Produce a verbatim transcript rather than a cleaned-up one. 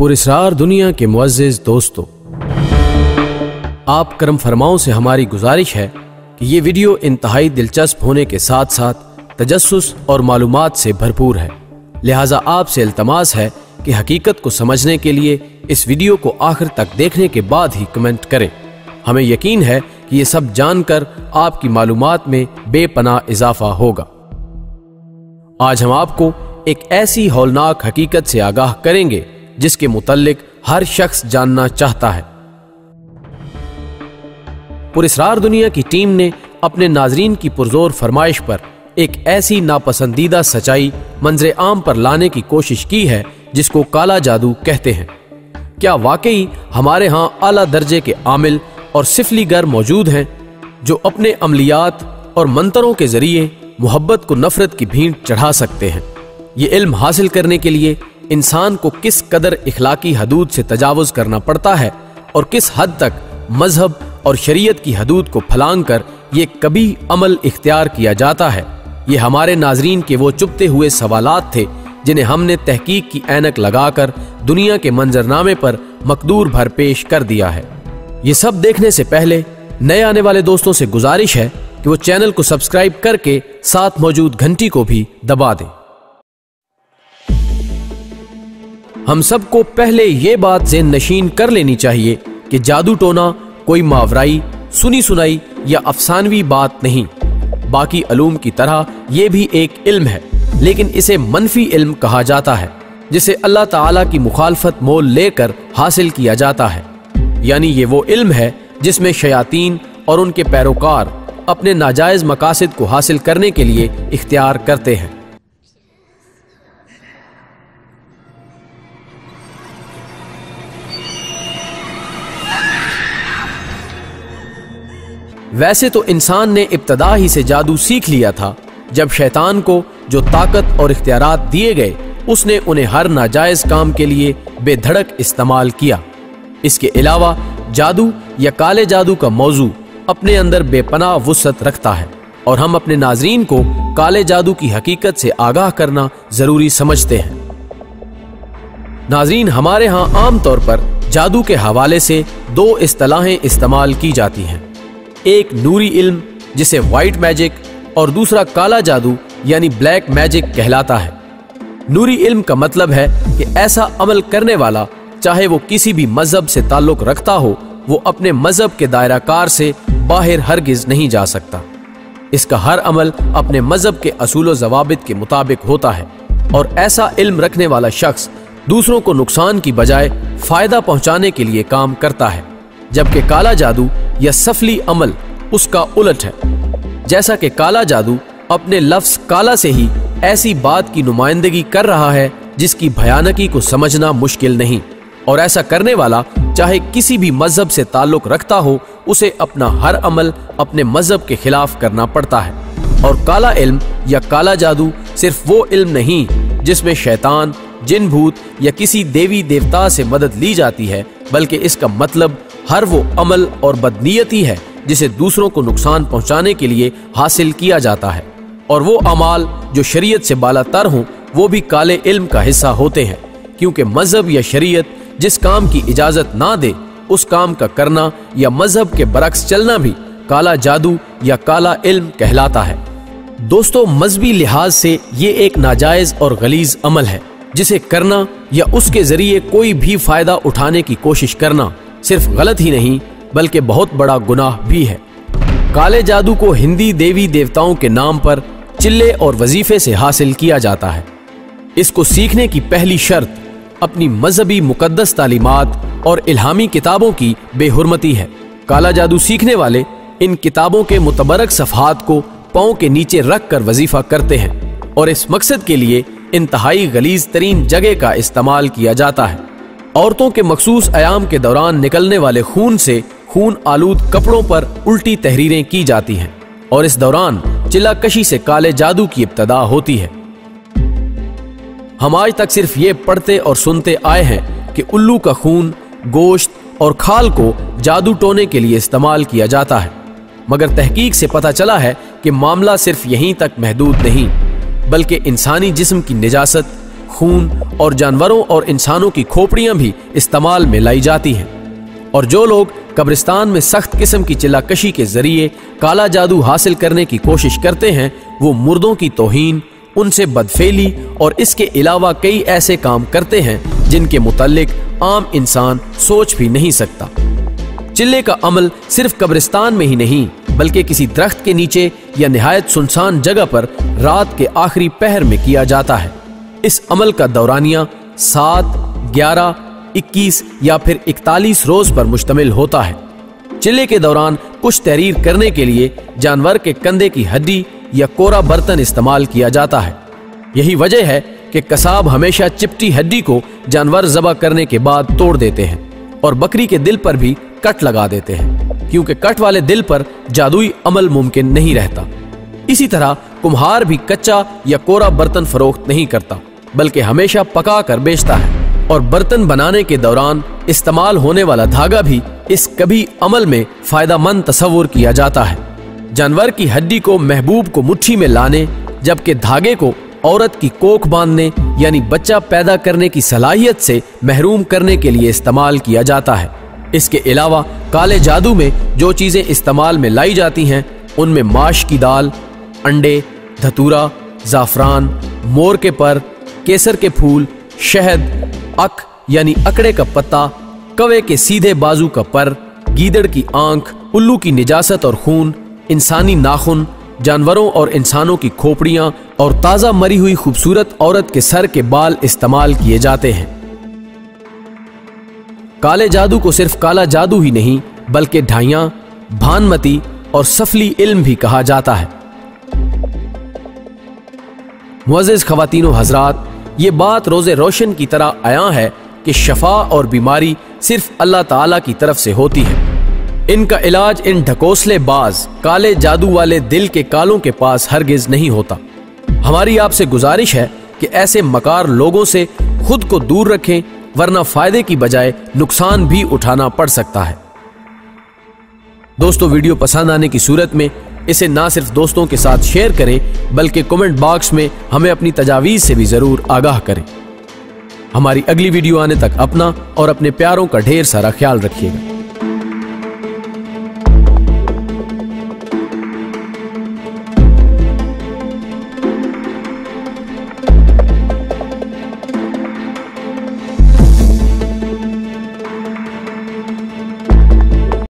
पुरस्रार दुनिया के मुअज़्ज़िज़ दोस्तों, आप करम फरमाओं से हमारी गुजारिश है कि ये वीडियो इंतहाई दिलचस्प होने के साथ साथ तजस्सुस और मालूमात से भरपूर है। लिहाजा आपसे इल्तमास है कि हकीकत को समझने के लिए इस वीडियो को आखिर तक देखने के बाद ही कमेंट करें। हमें यकीन है कि ये सब जानकर आपकी मालूमात में बेपनाह इजाफा होगा। आज हम आपको एक ऐसी हौलनाक हकीकत से आगाह करेंगे जिसके मुतल्लिक हर शख्स जानना चाहता है। पुरस्रार दुनिया की टीम ने अपने नाजरीन की पुरजोर फरमाइश पर एक ऐसी नापसंदीदा सच्चाई मंजरे आम पर लाने की कोशिश की है जिसको काला जादू कहते हैं। क्या वाकई हमारे यहाँ आला दर्जे के आमिल और सिफलीगर मौजूद हैं जो अपने अमलियात और मंतरों के जरिए मोहब्बत को नफरत की भींट चढ़ा सकते हैं? ये इल्म हासिल करने के लिए इंसान को किस कदर इखलाकी हदूद से तजावुज करना पड़ता है और किस हद तक मजहब और शरीयत की हदूद को फलांग कर ये कभी अमल इख्तियार किया जाता है, ये हमारे नाजरीन के वो चुपते हुए सवालात थे जिन्हें हमने तहकीक की ऐनक लगाकर दुनिया के मंजरनामे पर मकदूर भर पेश कर दिया है। ये सब देखने से पहले नए आने वाले दोस्तों से गुजारिश है कि वो चैनल को सब्सक्राइब करके साथ मौजूद घंटी को भी दबा दें। हम सबको पहले ये बात ज़हन नशीन कर लेनी चाहिए कि जादू टोना कोई मावराई, सुनी सुनाई या अफसानवी बात नहीं। बाकी अलूम की तरह ये भी एक इल्म है, लेकिन इसे मनफी इल्म कहा जाता है जिसे अल्लाह ताला की मुखालफत मोल लेकर हासिल किया जाता है। यानी ये वो इल्म है जिसमें शयातीन और उनके पैरोकार अपने नाजायज मकासद को हासिल करने के लिए इख्तियार करते हैं। वैसे तो इंसान ने इब्तदा ही से जादू सीख लिया था। जब शैतान को जो ताकत और इख्तियारात दिए गए, उसने उन्हें हर नाजायज काम के लिए बेधड़क इस्तेमाल किया। इसके अलावा जादू या काले जादू का मौजू अपने अंदर बेपनाह वुसअत रखता है और हम अपने नाजरीन को काले जादू की हकीकत से आगाह करना जरूरी समझते हैं। नाजरीन, हमारे यहाँ आम तौर पर जादू के हवाले से दो इस्तिलाहें इस्तेमाल की जाती हैं। एक नूरी इल्म जिसे व्हाइट मैजिक और दूसरा काला जादू यानी ब्लैक मैजिक कहलाता है। नूरी इल्म का मतलब है कि ऐसा अमल करने वाला, चाहे वो किसी भी मजहब से ताल्लुक रखता हो, वो अपने मजहब के दायराकार से बाहर हरगिज नहीं जा सकता। इसका हर अमल अपने मजहब के असूल व ज़वाबित के मुताबिक होता है और ऐसा इल्म रखने वाला शख्स दूसरों को नुकसान की बजाय फायदा पहुंचाने के लिए काम करता है, जबकि काला जादू या सफली अमल उसका उलट है। जैसा कि काला जादू अपने लफ्ज काला से ही ऐसी बात की नुमाइंदगी कर रहा है जिसकी भयानकी को समझना मुश्किल नहीं, और ऐसा करने वाला चाहे किसी भी मजहब से ताल्लुक रखता हो, उसे अपना हर अमल अपने मजहब के खिलाफ करना पड़ता है। और काला इल्म या काला जादू सिर्फ वो इल्म नहीं जिसमें शैतान, जिन भूत या किसी देवी देवता से मदद ली जाती है, बल्कि इसका मतलब हर वो अमल और बदनीयती है जिसे दूसरों को नुकसान पहुंचाने के लिए हासिल किया जाता है। और वो अमाल जो शरीयत से बालातर हों, वो भी काले इल्म का हिस्सा होते हैं, क्योंकि मजहब या शरीयत जिस काम की इजाजत ना दे, उस काम का करना या मजहब के बरक्स चलना भी काला जादू या काला इल्म कहलाता है। दोस्तों, मजहबी लिहाज से ये एक नाजायज और गलीज अमल है जिसे करना या उसके जरिए कोई भी फायदा उठाने की कोशिश करना सिर्फ गलत ही नहीं बल्कि बहुत बड़ा गुनाह भी है। काले जादू को हिंदी देवी देवताओं के नाम पर चिल्ले और वजीफे से हासिल किया जाता है। इसको सीखने की पहली शर्त अपनी मजहबी मुकद्दस तालीमात और इल्हामी किताबों की बेहुरमती है। काला जादू सीखने वाले इन किताबों के मुतबरक सफ़हात को पाँव के नीचे रख कर वजीफा करते हैं और इस मकसद के लिए इंतहाई गलीज तरीन जगह का इस्तेमाल किया जाता है। औरतों के मखसूस अयाम के दौरान निकलने वाले खून से खून आलूद कपड़ों पर उल्टी तहरीरें की जाती हैं और इस दौरान चिल्लाकशी से काले जादू की इब्तदा होती है। हम आज तक सिर्फ ये पढ़ते और सुनते आए हैं कि उल्लू का खून, गोश्त और खाल को जादू टोने के लिए इस्तेमाल किया जाता है, मगर तहकीक से पता चला है कि मामला सिर्फ यहीं तक महदूद नहीं, बल्कि इंसानी जिस्म की निजासत, खून और जानवरों और इंसानों की खोपड़ियां भी इस्तेमाल में लाई जाती हैं। और जो लोग कब्रिस्तान में सख्त किस्म की चिल्लाकशी के जरिए काला जादू हासिल करने की कोशिश करते हैं, वो मुर्दों की तौहीन, उनसे बदफेली और इसके अलावा कई ऐसे काम करते हैं जिनके मुताल्लिक आम इंसान सोच भी नहीं सकता। चिल्ले का अमल सिर्फ कब्रिस्तान में ही नहीं बल्कि किसी दरख्त के नीचे या निहायत सुनसान जगह पर रात के आखिरी पहर में किया जाता है। इस अमल का दौरानिया सात, ग्यारह, इक्कीस या फिर इकतालीस रोज पर मुश्तमिल होता है। चिल्ले के दौरान कुछ तहरीर करने के लिए जानवर के कंधे की हड्डी या कोरा बर्तन इस्तेमाल किया जाता है। यही वजह है कि कसाब हमेशा चिपटी हड्डी को जानवर ज़बह करने के बाद तोड़ देते हैं और बकरी के दिल पर भी कट लगा देते हैं, क्योंकि कट वाले दिल पर जादुई अमल मुमकिन नहीं रहता। इसी तरह कुम्हार भी कच्चा या कोरा बर्तन फरोख्त नहीं करता बल्कि हमेशा पका कर बेचता है। और बर्तन बनाने के दौरान इस्तेमाल होने वाला धागा भी इस कभी अमल में फायदामंद तस्वुर किया जाता है। जानवर की हड्डी को महबूब को मुट्ठी में लाने, जबकि धागे को औरत की कोख बांधने यानी बच्चा पैदा करने की सलाहियत से महरूम करने के लिए इस्तेमाल किया जाता है। इसके अलावा काले जादू में जो चीजें इस्तेमाल में लाई जाती हैं उनमें माश की दाल, अंडे, धतूरा, जाफरान, मोर के पर, केसर के फूल, शहद, अक यानी अकड़े का पत्ता, कवे के सीधे बाजू का पर, गीदड़ की आंख, उल्लू की निजासत और खून, इंसानी नाखून, जानवरों और इंसानों की खोपड़ियां और ताजा मरी हुई खूबसूरत औरत के सर के बाल इस्तेमाल किए जाते हैं। काले जादू को सिर्फ काला जादू ही नहीं बल्कि ढाइयां, भानमती और सफली इल्म भी कहा जाता है। मुअज़्ज़िज़ ख़वातीन व हज़रात, ये बात रोज़े रोशन की तरह आया है कि शफा और बीमारी सिर्फ अल्लाह ताला की तरफ से होती है। इनका इलाज इन ढकोसले बाज काले जादू वाले दिल के कालों के पास हरगिज नहीं होता। हमारी आपसे गुजारिश है कि ऐसे मकार लोगों से खुद को दूर रखें, वरना फायदे की बजाय नुकसान भी उठाना पड़ सकता है। दोस्तों, वीडियो पसंद आने की सूरत में इसे ना सिर्फ दोस्तों के साथ शेयर करें बल्कि कमेंट बॉक्स में हमें अपनी तजावीज़ से भी जरूर आगाह करें। हमारी अगली वीडियो आने तक अपना और अपने प्यारों का ढेर सारा ख्याल रखिएगा।